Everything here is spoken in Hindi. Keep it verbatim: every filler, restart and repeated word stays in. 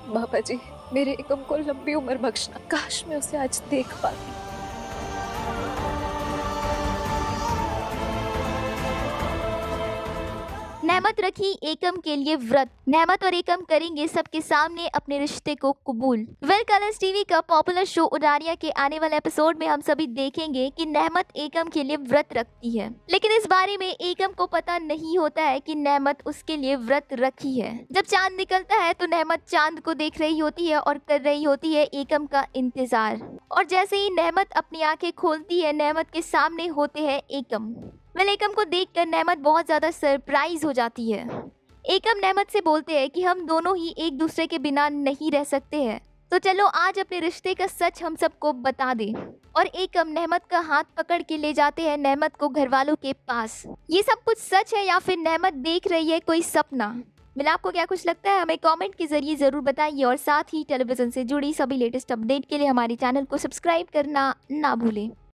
बाबा जी, मेरे एकम को लंबी उम्र बख्शना। काश मैं उसे आज देख पाती। नेमत रखी एकम के लिए व्रत। नेमत और एकम करेंगे सबके सामने अपने रिश्ते को कबूल। वेल कलर्स टीवी का पॉपुलर शो उडारिया के आने वाले एपिसोड में हम सभी देखेंगे कि नेमत एकम के लिए व्रत रखती है, लेकिन इस बारे में एकम को पता नहीं होता है कि नेमत उसके लिए व्रत रखी है। जब चांद निकलता है तो नेमत चांद को देख रही होती है और कर रही होती है एकम का इंतजार। और जैसे ही नेमत अपनी आंखें खोलती है, नेमत के सामने होते हैं एकम। वेल एकम को देखकर नेमत बहुत ज्यादा सरप्राइज हो जाती है। एकम नेमत से बोलते हैं कि हम दोनों ही एक दूसरे के बिना नहीं रह सकते हैं, तो चलो आज अपने रिश्ते का सच हम सबको बता दें। और एकम नेमत का हाथ पकड़ के ले जाते हैं नेमत को घर वालों के पास। ये सब कुछ सच है या फिर नेमत देख रही है कोई सपना? मिला आपको क्या कुछ लगता है? हमें कमेंट के जरिए जरूर बताइए और साथ ही टेलीविजन से जुड़ी सभी लेटेस्ट अपडेट के लिए हमारे चैनल को सब्सक्राइब करना ना भूलें।